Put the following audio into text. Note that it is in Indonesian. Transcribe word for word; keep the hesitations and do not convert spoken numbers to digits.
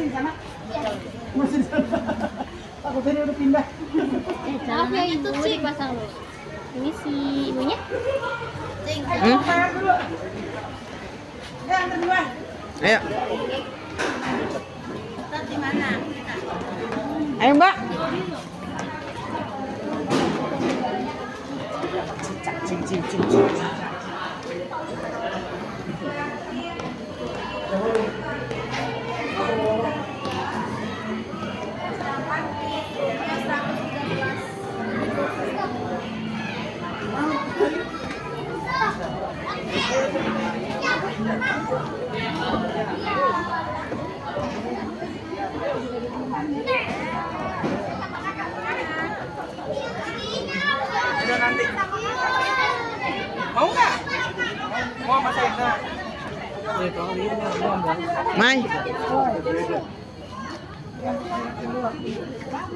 di sana. Masih di sana. Aku tadi udah pindah. Eh, maaf ya itu sih pasang lu. Ini si ibunya. Cing, ayo bayar dulu. Ya, antar duluan. Ayo. Kita di mana? Ayo, Mbak. Cing cing cing cing. Udah nanti. Mau nggak? Mau sama saya? Mai.